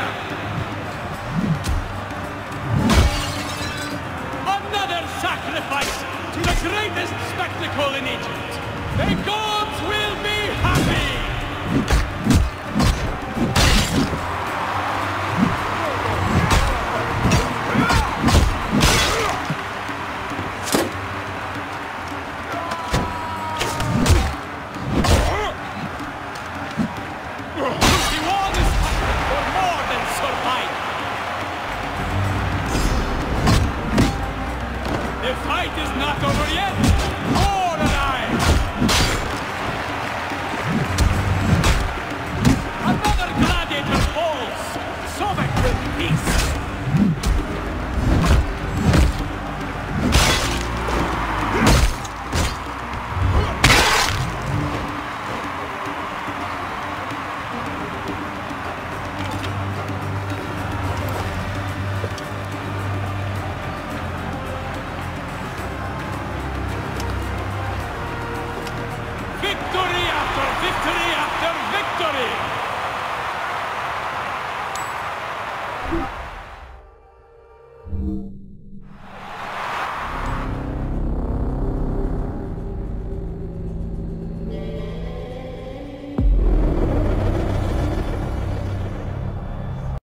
Another sacrifice to the greatest spectacle in Egypt. The gods will be happy! The fight is not over yet! More alive! Another gladiator falls! Sobek will peace! Victory after victory after victory!